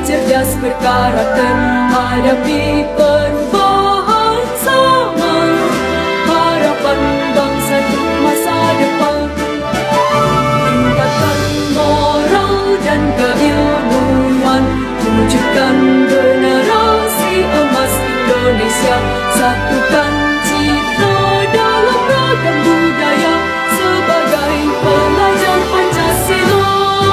cerdas berkarakter, hadapi perubahan zaman, harapan bangsa untuk masa depan. Tingkatkan moral dan keilmuan, wujudkan generasi emas Indonesia, satukan citra dalam ragam budaya sebagai pelajar Pancasila.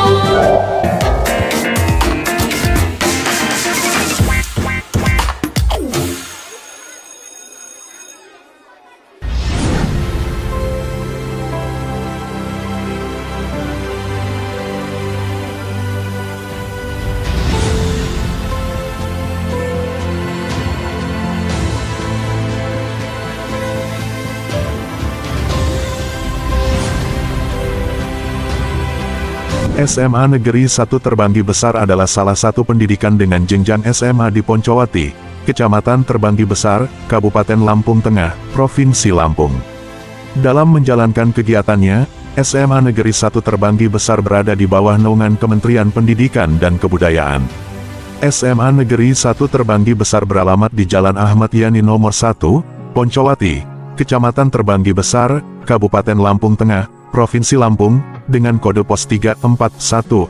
SMA Negeri 1 Terbanggi Besar adalah salah satu pendidikan dengan jenjang SMA di Poncowati, Kecamatan Terbanggi Besar, Kabupaten Lampung Tengah, Provinsi Lampung. Dalam menjalankan kegiatannya, SMA Negeri 1 Terbanggi Besar berada di bawah naungan Kementerian Pendidikan dan Kebudayaan. SMA Negeri 1 Terbanggi Besar beralamat di Jalan Ahmad Yani Nomor 1, Poncowati, Kecamatan Terbanggi Besar, Kabupaten Lampung Tengah, Provinsi Lampung, dengan kode pos 34165.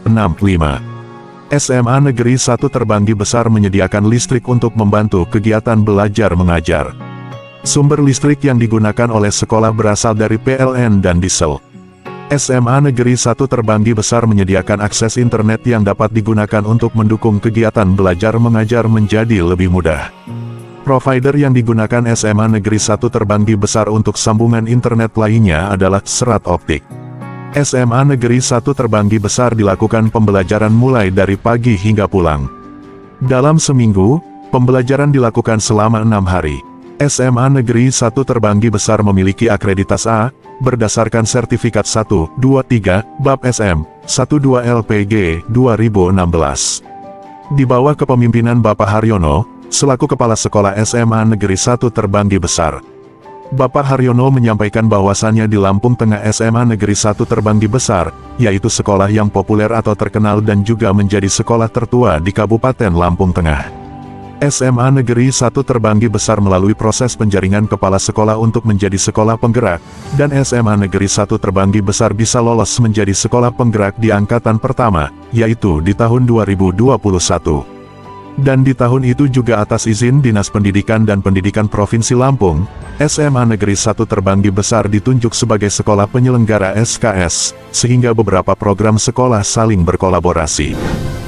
SMA Negeri 1 Terbanggi Besar menyediakan listrik untuk membantu kegiatan belajar mengajar. Sumber listrik yang digunakan oleh sekolah berasal dari PLN dan diesel. SMA Negeri 1 Terbanggi Besar menyediakan akses internet yang dapat digunakan untuk mendukung kegiatan belajar mengajar menjadi lebih mudah. Provider yang digunakan SMA Negeri 1 Terbanggi Besar untuk sambungan internet lainnya adalah serat optik. SMA Negeri 1 Terbanggi Besar dilakukan pembelajaran mulai dari pagi hingga pulang. Dalam seminggu, pembelajaran dilakukan selama 6 hari. SMA Negeri 1 Terbanggi Besar memiliki akreditasi A, berdasarkan sertifikat 1, 2, 3, BAP SM, 12 LPG 2016. Di bawah kepemimpinan Bapak Haryono, selaku Kepala Sekolah SMA Negeri 1 Terbanggi Besar. Bapak Haryono menyampaikan bahwasannya di Lampung Tengah SMA Negeri 1 Terbanggi Besar, yaitu sekolah yang populer atau terkenal dan juga menjadi sekolah tertua di Kabupaten Lampung Tengah. SMA Negeri 1 Terbanggi Besar melalui proses penjaringan kepala sekolah untuk menjadi sekolah penggerak, dan SMA Negeri 1 Terbanggi Besar bisa lolos menjadi sekolah penggerak di angkatan pertama, yaitu di tahun 2021. Dan di tahun itu juga atas izin Dinas Pendidikan dan Pendidikan Provinsi Lampung, SMA Negeri 1 Terbanggi Besar ditunjuk sebagai sekolah penyelenggara SKS, sehingga beberapa program sekolah saling berkolaborasi.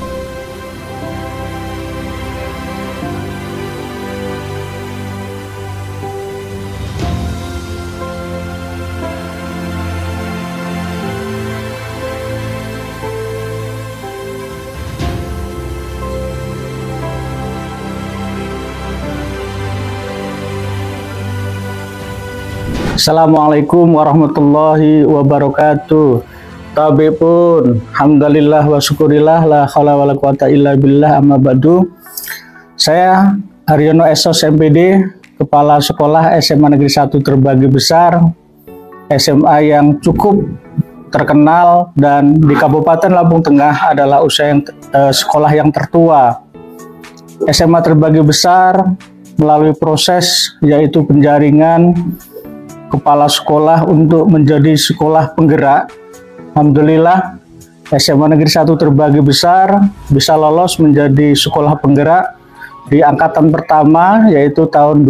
Assalamualaikum warahmatullahi wabarakatuh. Tabi pun, alhamdulillah wa syukurillah, la haula wala quwata illa billah, amma ba'du. Saya Haryono Esos MPD, Kepala Sekolah SMA Negeri 1 Terbanggi Besar, SMA yang cukup terkenal dan di Kabupaten Lampung Tengah adalah sekolah yang tertua. SMA Terbanggi Besar melalui proses yaitu penjaringan kepala sekolah untuk menjadi sekolah penggerak. Alhamdulillah, SMA Negeri 1 Terbanggi Besar bisa lolos menjadi sekolah penggerak di angkatan pertama, yaitu tahun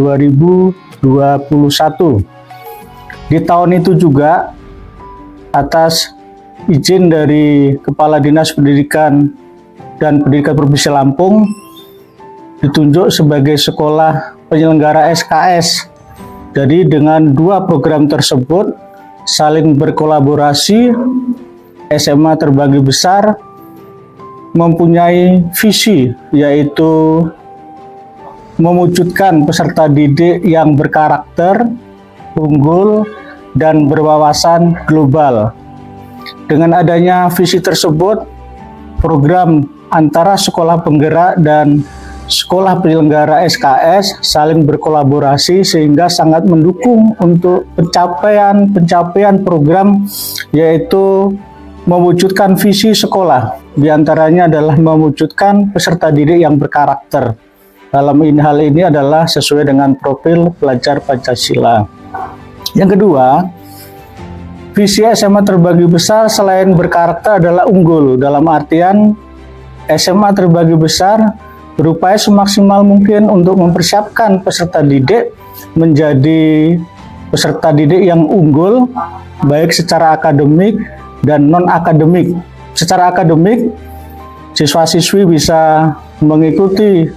2021. Di tahun itu juga, atas izin dari Kepala Dinas Pendidikan dan Pendidikan Provinsi Lampung, ditunjuk sebagai sekolah penyelenggara SKS. Jadi dengan dua program tersebut saling berkolaborasi, SMA Terbanggi Besar mempunyai visi, yaitu mewujudkan peserta didik yang berkarakter, unggul, dan berwawasan global. Dengan adanya visi tersebut, program antara sekolah penggerak dan sekolah penyelenggara SKS saling berkolaborasi sehingga sangat mendukung untuk pencapaian program, yaitu mewujudkan visi sekolah. Di antaranya adalah mewujudkan peserta didik yang berkarakter. Dalam hal ini adalah sesuai dengan profil pelajar Pancasila. Yang kedua, visi SMA terbagi besar selain berkarakter adalah unggul. Dalam artian SMA terbagi besar berupaya semaksimal mungkin untuk mempersiapkan peserta didik menjadi peserta didik yang unggul, baik secara akademik dan non-akademik. Secara akademik, siswa-siswi bisa mengikuti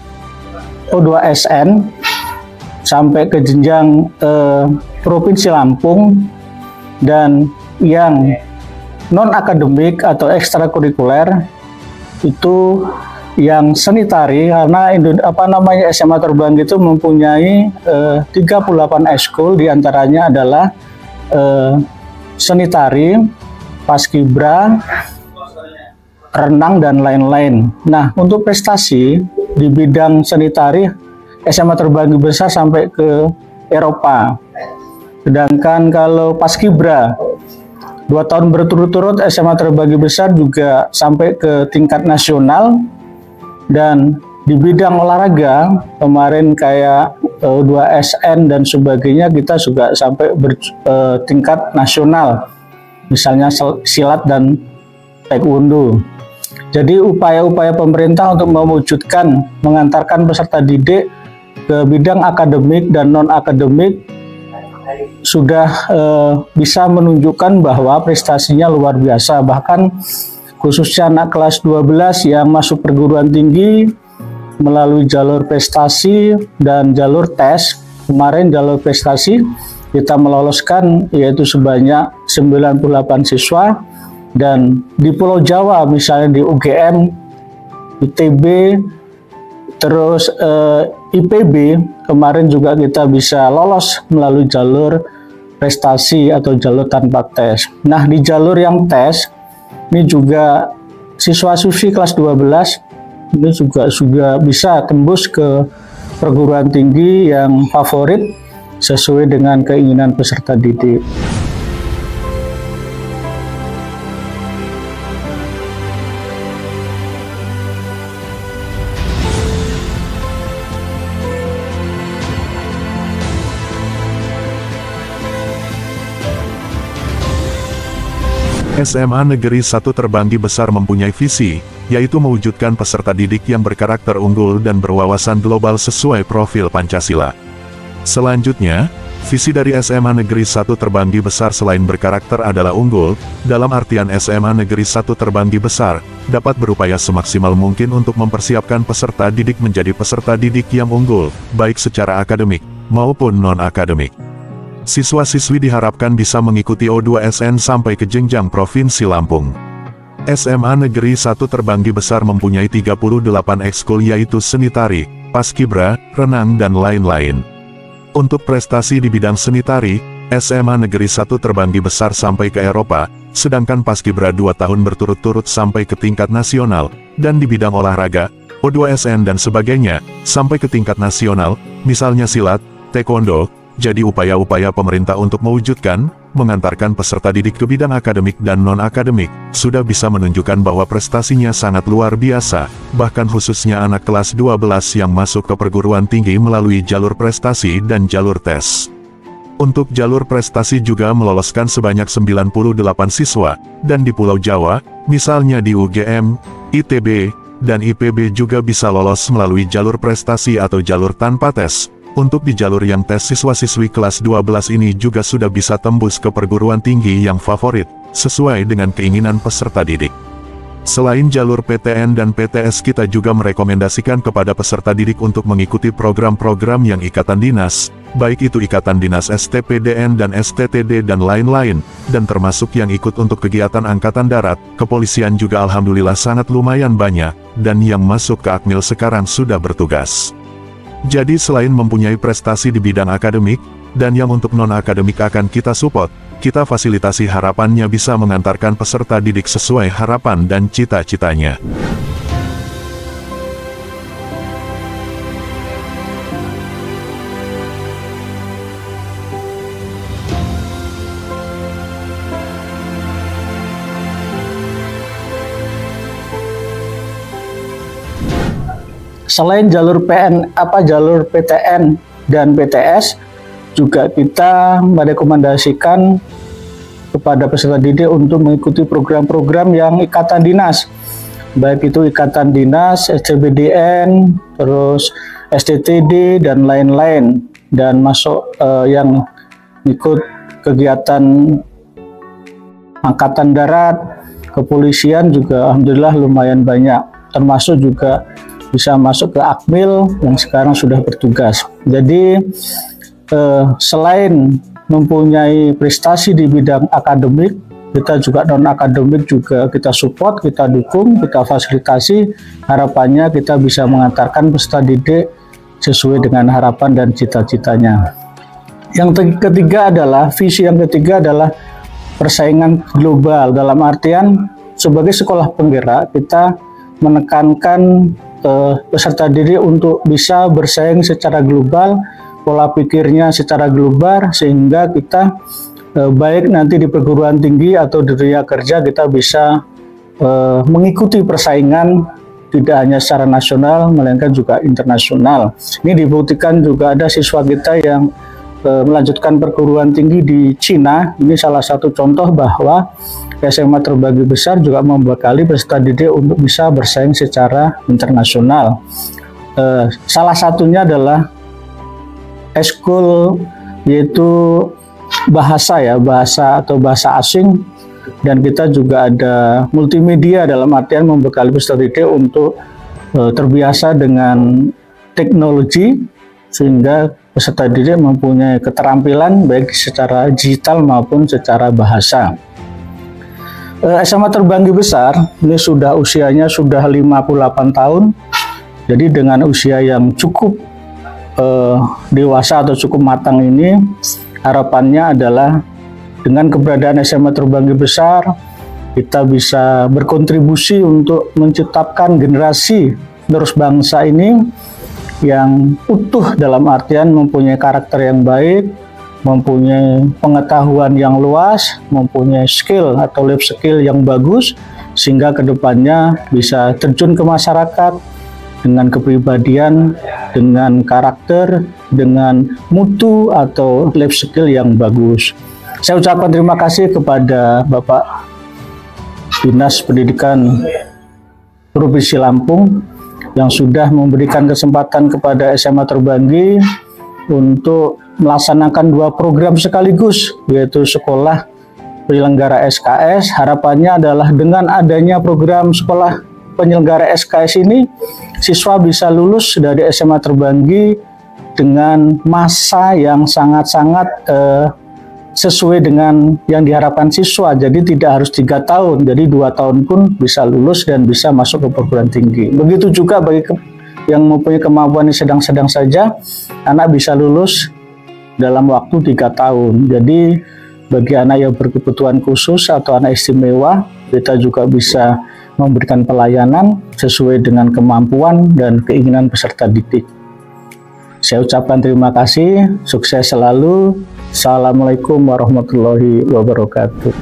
O2SN sampai ke jenjang Provinsi Lampung, dan yang non-akademik atau ekstrakurikuler itu yang seni tari, karena SMA Terbang itu mempunyai 38 ekskul, diantaranya adalah seni tari, paskibra, renang, dan lain-lain. Nah, untuk prestasi di bidang seni tari, SMA terbagi besar sampai ke Eropa. Sedangkan kalau paskibra, 2 tahun berturut-turut SMA terbagi besar juga sampai ke tingkat nasional. Dan di bidang olahraga, kemarin kayak 2SN dan sebagainya, kita juga sampai tingkat nasional, misalnya silat dan taekwondo. Jadi upaya-upaya pemerintah untuk mewujudkan, mengantarkan peserta didik ke bidang akademik dan non-akademik sudah bisa menunjukkan bahwa prestasinya luar biasa. Bahkan khususnya anak kelas 12 yang masuk perguruan tinggi melalui jalur prestasi dan jalur tes. Kemarin jalur prestasi kita meloloskan yaitu sebanyak 98 siswa, dan di Pulau Jawa misalnya di UGM, ITB, terus IPB kemarin juga kita bisa lolos melalui jalur prestasi atau jalur tanpa tes. Nah, di jalur yang tes ini juga siswa-siswi kelas 12 ini juga sudah bisa tembus ke perguruan tinggi yang favorit sesuai dengan keinginan peserta didik. SMA Negeri 1 Terbanggi Besar mempunyai visi, yaitu mewujudkan peserta didik yang berkarakter unggul dan berwawasan global sesuai profil Pancasila. Selanjutnya, visi dari SMA Negeri 1 Terbanggi Besar selain berkarakter adalah unggul, dalam artian SMA Negeri 1 Terbanggi Besar dapat berupaya semaksimal mungkin untuk mempersiapkan peserta didik menjadi peserta didik yang unggul, baik secara akademik maupun non-akademik. Siswa-siswi diharapkan bisa mengikuti O2SN sampai ke jenjang Provinsi Lampung. SMA Negeri 1 Terbanggi Besar mempunyai 38 ekskul yaitu seni tari, paskibra, renang, dan lain-lain. Untuk prestasi di bidang seni tari, SMA Negeri 1 Terbanggi Besar sampai ke Eropa, sedangkan paskibra 2 tahun berturut-turut sampai ke tingkat nasional, dan di bidang olahraga, O2SN dan sebagainya, sampai ke tingkat nasional, misalnya silat, taekwondo. Jadi upaya-upaya pemerintah untuk mewujudkan, mengantarkan peserta didik ke bidang akademik dan non-akademik, sudah bisa menunjukkan bahwa prestasinya sangat luar biasa, bahkan khususnya anak kelas 12 yang masuk ke perguruan tinggi melalui jalur prestasi dan jalur tes. Untuk jalur prestasi juga meloloskan sebanyak 98 siswa, dan di Pulau Jawa, misalnya di UGM, ITB, dan IPB juga bisa lolos melalui jalur prestasi atau jalur tanpa tes. Untuk di jalur yang tes, siswa-siswi kelas 12 ini juga sudah bisa tembus ke perguruan tinggi yang favorit, sesuai dengan keinginan peserta didik. Selain jalur PTN dan PTS, kita juga merekomendasikan kepada peserta didik untuk mengikuti program-program yang Ikatan Dinas, baik itu Ikatan Dinas STPDN dan STTD dan lain-lain, dan termasuk yang ikut untuk kegiatan Angkatan Darat, Kepolisian juga alhamdulillah sangat lumayan banyak, dan yang masuk ke Akmil sekarang sudah bertugas. Jadi selain mempunyai prestasi di bidang akademik, dan yang untuk non-akademik akan kita support, kita fasilitasi harapannya bisa mengantarkan peserta didik sesuai harapan dan cita-citanya. selain jalur jalur PTN dan PTS, juga kita merekomendasikan kepada peserta didik untuk mengikuti program-program yang ikatan dinas, baik itu ikatan dinas, SCBDN, terus STTD dan lain-lain, dan masuk yang ikut kegiatan Angkatan Darat, kepolisian juga alhamdulillah lumayan banyak, termasuk juga bisa masuk ke Akmil yang sekarang sudah bertugas. Jadi selain mempunyai prestasi di bidang akademik, kita juga non-akademik juga kita support, kita dukung, kita fasilitasi. Harapannya kita bisa mengantarkan peserta didik sesuai dengan harapan dan cita-citanya. Yang ketiga adalah, visi yang ketiga adalah persaingan global. Dalam artian sebagai sekolah penggerak, kita menekankan peserta didik untuk bisa bersaing secara global, pola pikirnya secara global, sehingga kita baik nanti di perguruan tinggi atau di dunia kerja kita bisa mengikuti persaingan tidak hanya secara nasional melainkan juga internasional. Ini dibuktikan juga ada siswa kita yang melanjutkan perguruan tinggi di Cina. Ini salah satu contoh bahwa SMA Terbagi Besar juga membekali peserta didik untuk bisa bersaing secara internasional. Salah satunya adalah eskul, yaitu bahasa atau bahasa asing, dan kita juga ada multimedia dalam artian membekali peserta didik untuk terbiasa dengan teknologi sehingga peserta didik mempunyai keterampilan baik secara digital maupun secara bahasa. SMA Terbanggi Besar ini usianya sudah 58 tahun, jadi dengan usia yang cukup dewasa atau cukup matang ini, harapannya adalah dengan keberadaan SMA Terbanggi Besar kita bisa berkontribusi untuk menciptakan generasi penerus bangsa ini yang utuh, dalam artian mempunyai karakter yang baik, mempunyai pengetahuan yang luas, mempunyai skill atau life skill yang bagus, sehingga kedepannya bisa terjun ke masyarakat dengan kepribadian, dengan karakter, dengan mutu atau life skill yang bagus. Saya ucapkan terima kasih kepada Bapak Dinas Pendidikan Provinsi Lampung yang sudah memberikan kesempatan kepada SMA Terbanggi untuk melaksanakan 2 program sekaligus, yaitu sekolah penyelenggara SKS. Harapannya adalah dengan adanya program sekolah penyelenggara SKS ini, siswa bisa lulus dari SMA Terbanggi dengan masa yang sangat-sangat sesuai dengan yang diharapkan siswa. Jadi tidak harus 3 tahun, jadi 2 tahun pun bisa lulus dan bisa masuk ke perguruan tinggi. Begitu juga bagi yang mempunyai kemampuan yang sedang-sedang saja, anak bisa lulus dalam waktu 3 tahun. Jadi bagi anak yang berkebutuhan khusus atau anak istimewa, kita juga bisa memberikan pelayanan sesuai dengan kemampuan dan keinginan peserta didik. Saya ucapkan terima kasih, sukses selalu. Assalamualaikum warahmatullahi wabarakatuh.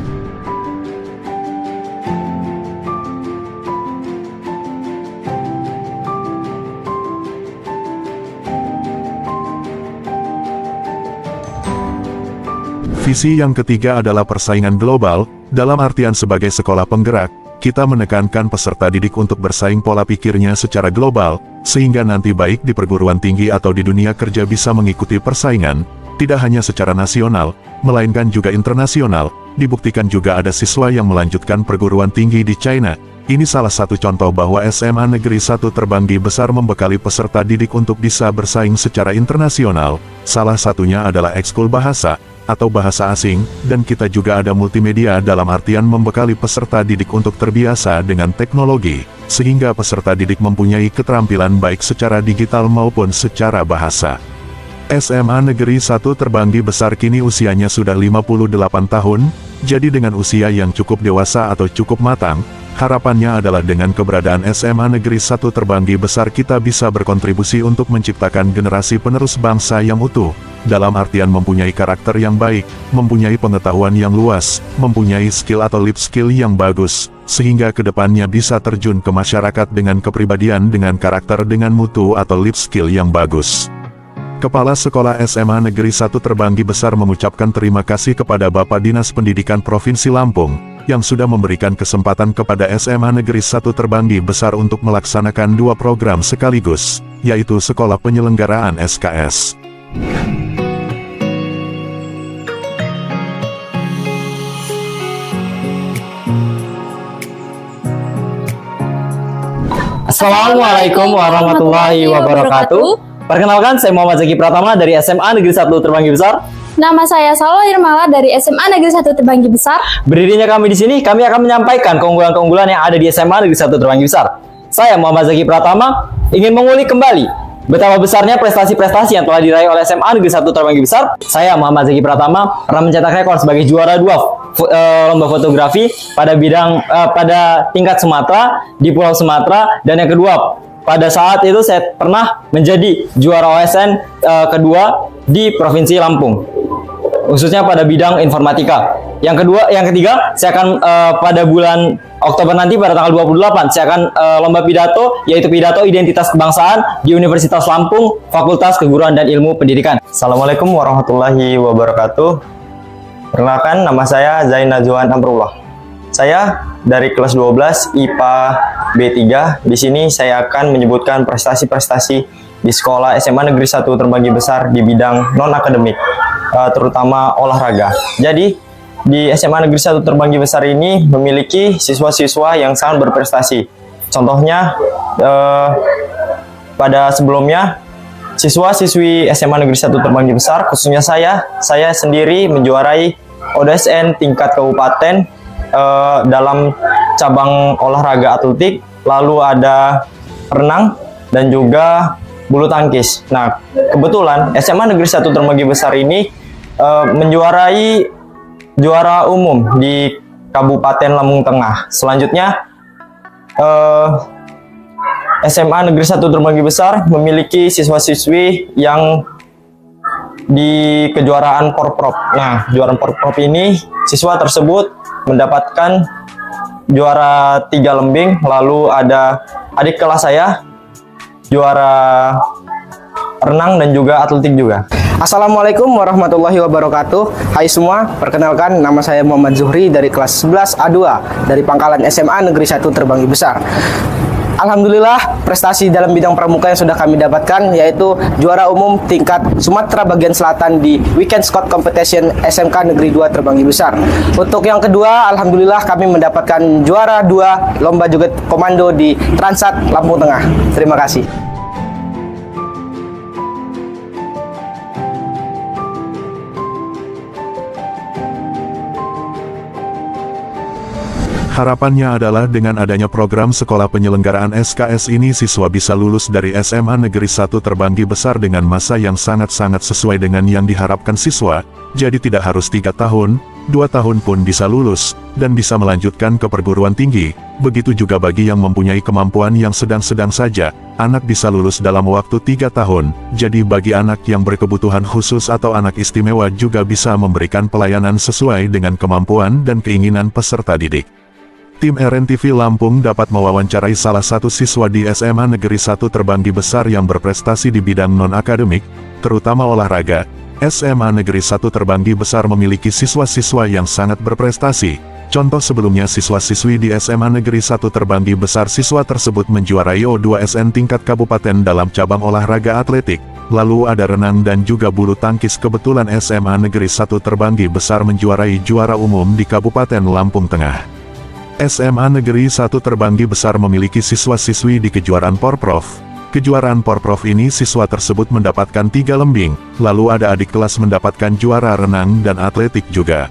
Visi yang ketiga adalah persaingan global. Dalam artian sebagai sekolah penggerak, kita menekankan peserta didik untuk bersaing pola pikirnya secara global, sehingga nanti baik di perguruan tinggi atau di dunia kerja bisa mengikuti persaingan, tidak hanya secara nasional, melainkan juga internasional. Dibuktikan juga ada siswa yang melanjutkan perguruan tinggi di China. Ini salah satu contoh bahwa SMA Negeri 1 Terbanggi Besar membekali peserta didik untuk bisa bersaing secara internasional. Salah satunya adalah ekskul bahasa atau bahasa asing, dan kita juga ada multimedia dalam artian membekali peserta didik untuk terbiasa dengan teknologi, sehingga peserta didik mempunyai keterampilan baik secara digital maupun secara bahasa. SMA Negeri 1 Terbanggi Besar kini usianya sudah 58 tahun, jadi dengan usia yang cukup dewasa atau cukup matang, harapannya adalah dengan keberadaan SMA Negeri 1 Terbanggi Besar kita bisa berkontribusi untuk menciptakan generasi penerus bangsa yang utuh, dalam artian mempunyai karakter yang baik, mempunyai pengetahuan yang luas, mempunyai skill atau life skill yang bagus, sehingga kedepannya bisa terjun ke masyarakat dengan kepribadian dengan karakter dengan mutu atau life skill yang bagus. Kepala Sekolah SMA Negeri 1 Terbanggi Besar mengucapkan terima kasih kepada Bapak Dinas Pendidikan Provinsi Lampung, yang sudah memberikan kesempatan kepada SMA Negeri 1 Terbanggi Besar untuk melaksanakan 2 program sekaligus, yaitu Sekolah Penyelenggaraan SKS. Assalamualaikum warahmatullahi wabarakatuh. Perkenalkan, saya Muhammad Zaki Pratama dari SMA Negeri 1 Terbanggi Besar. Nama saya Salwa Irmala dari SMA Negeri 1 Terbanggi Besar. Berdirinya kami di sini, kami akan menyampaikan keunggulan-keunggulan yang ada di SMA Negeri 1 Terbanggi Besar. Saya Muhammad Zaki Pratama ingin mengulik kembali betapa besarnya prestasi-prestasi yang telah diraih oleh SMA Negeri 1 Terbanggi Besar. Saya Muhammad Zaki Pratama pernah mencetak rekor sebagai juara 2 lomba fotografi pada tingkat Sumatera, di Pulau Sumatera, dan yang kedua pada saat itu saya pernah menjadi juara OSN kedua di Provinsi Lampung, khususnya pada bidang informatika. Yang ketiga, saya akan pada bulan Oktober nanti pada tanggal 28 saya akan lomba pidato, yaitu pidato identitas kebangsaan di Universitas Lampung, Fakultas Keguruan dan Ilmu Pendidikan. Assalamualaikum warahmatullahi wabarakatuh. Perkenalkan, nama saya Zain Najwan Amrullah. Saya dari kelas 12 IPA B3. Di sini saya akan menyebutkan prestasi-prestasi di sekolah SMA Negeri 1 Terbanggi Besar di bidang non-akademik, terutama olahraga. Jadi, di SMA Negeri 1 Terbanggi Besar ini memiliki siswa-siswa yang sangat berprestasi. Contohnya, pada sebelumnya, siswa-siswi SMA Negeri 1 Terbanggi Besar, khususnya saya sendiri menjuarai ODSN tingkat kabupaten dalam cabang olahraga atletik, lalu ada renang, dan juga bulu tangkis. Nah, kebetulan SMA Negeri 1 Terbanggi Besar ini menjuarai juara umum di Kabupaten Lampung Tengah. Selanjutnya, SMA Negeri 1 Terbanggi Besar memiliki siswa-siswi yang di kejuaraan Porprov. Nah, kejuaraan Porprov ini siswa tersebut mendapatkan juara 3 lembing, lalu ada adik kelas saya juara renang dan juga atletik juga. Assalamualaikum warahmatullahi wabarakatuh. Hai semua, perkenalkan nama saya Muhammad Zuhri dari kelas 11 A2 dari Pangkalan SMA Negeri 1 Terbanggi Besar. Alhamdulillah, prestasi dalam bidang pramuka yang sudah kami dapatkan yaitu juara umum tingkat Sumatera bagian selatan di Weekend Scout Competition SMK Negeri 2 Terbanggi Besar. Untuk yang kedua, alhamdulillah kami mendapatkan juara 2 lomba joget komando di Transat Lampung Tengah. Terima kasih. Harapannya adalah dengan adanya program sekolah penyelenggaraan SKS ini siswa bisa lulus dari SMA Negeri 1 Terbanggi Besar dengan masa yang sangat-sangat sesuai dengan yang diharapkan siswa, jadi tidak harus 3 tahun, 2 tahun pun bisa lulus, dan bisa melanjutkan ke perguruan tinggi. Begitu juga bagi yang mempunyai kemampuan yang sedang-sedang saja, anak bisa lulus dalam waktu 3 tahun, jadi bagi anak yang berkebutuhan khusus atau anak istimewa juga bisa memberikan pelayanan sesuai dengan kemampuan dan keinginan peserta didik. Tim RNTV Lampung dapat mewawancarai salah satu siswa di SMA Negeri 1 Terbanggi Besar yang berprestasi di bidang non-akademik, terutama olahraga. SMA Negeri 1 Terbanggi Besar memiliki siswa-siswa yang sangat berprestasi. Contoh sebelumnya siswa-siswi di SMA Negeri 1 Terbanggi Besar, siswa tersebut menjuarai O2SN tingkat kabupaten dalam cabang olahraga atletik. Lalu ada renang dan juga bulu tangkis. Kebetulan SMA Negeri 1 Terbanggi Besar menjuarai juara umum di Kabupaten Lampung Tengah. SMA Negeri 1 Terbanggi Besar memiliki siswa-siswi di kejuaraan Porprov. Kejuaraan Porprov ini siswa tersebut mendapatkan 3 lembing, lalu ada adik kelas mendapatkan juara renang dan atletik juga.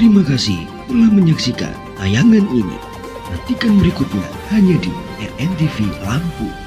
Terima kasih telah menyaksikan tayangan ini. Nantikan berikutnya hanya di RNTV Lampung.